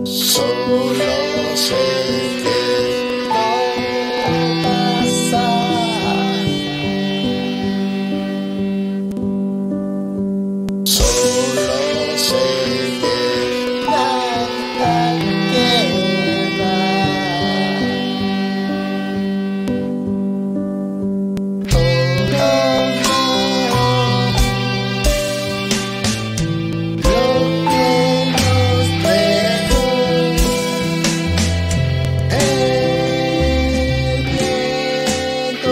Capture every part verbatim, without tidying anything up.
Solo sé que todo pasa. Solo sé que nada queda. Todo lo que nos dejó el viento.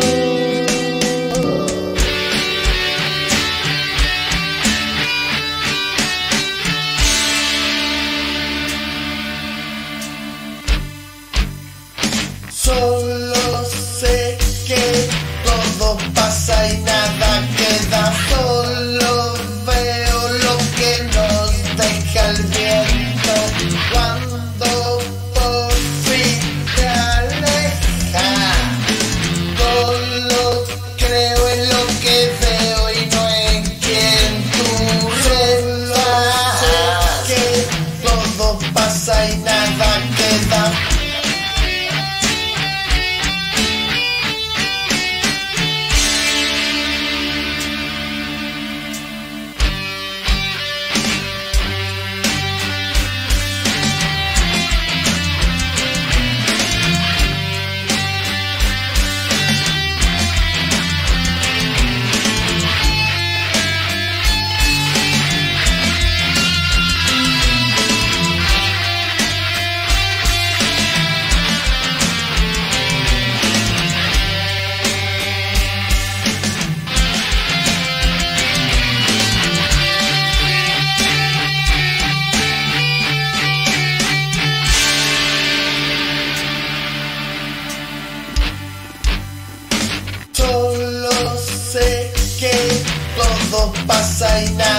Solo sé que todo pasa y nada queda. Solo veo lo que nos deja el viento. Cuando por fin te aleja, solo creo en lo que veo y no en quien tú rezas. Sé que todo pasa y nada queda. Solo sé que todo pasa y nada